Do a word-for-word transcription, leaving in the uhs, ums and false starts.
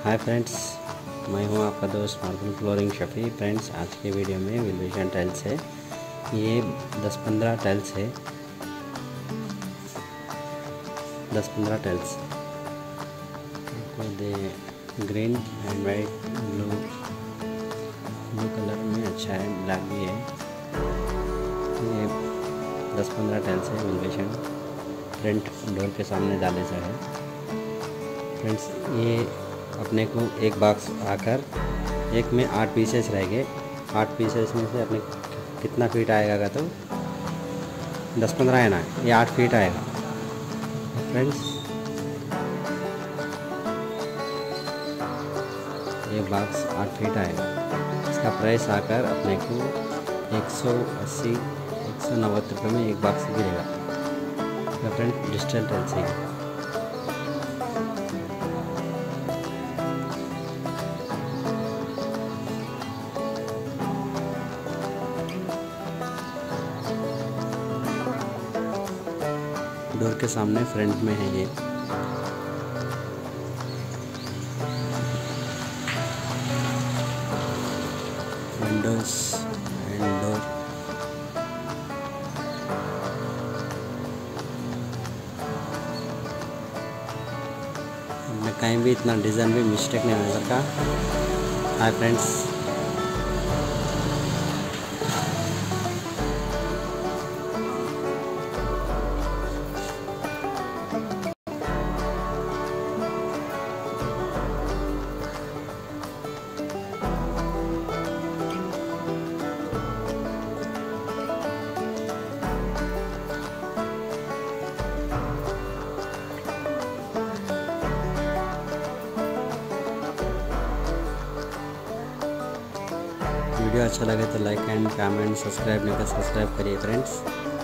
Hi friends, मैं हूं आपका दोस्त मार्बल फ्लोरिंग शफी। फ्रेंड्स, आज के वीडियो में वेल्वेशन टाइल्स है। ये दस पंद्रह टाइल्स है, दस पंद्रह टाइल्स दे green and white blue blue colour में अच्छा है, ब्लैक भी है। ये दस पंद्रह टाइल्स है। वेल्वेशन फ्रंट डोर के सामने डाले से है। फ्रेंड्स, ये अपने को एक बॉक्स आकर एक में आठ पीसेस रहेंगे। आठ पीसेस में से अपने कितना फीट आएगा का, तो दस पंद्रह है ना, ये आठ फीट आएगा। फ्रेंड्स, ये बॉक्स आठ फीट आएगा। इसका प्राइस आकर अपने को एक सौ अस्सी एक सौ नब्बे रुपये में एक बॉक्स गिरेगा। तो फ्रेंड्स, डिजिटल टाइल्स है। डोर के सामने फ्रंट में है ये। Windows and door. मैं कहीं भी इतना डिज़ाइन भी मिस्टेक नहीं हो सका। हाय फ्रेंड्स, वीडियो अच्छा लगे तो लाइक एंड कमेंट, सब्सक्राइब नहीं कर सब्सक्राइब करिए फ्रेंड्स।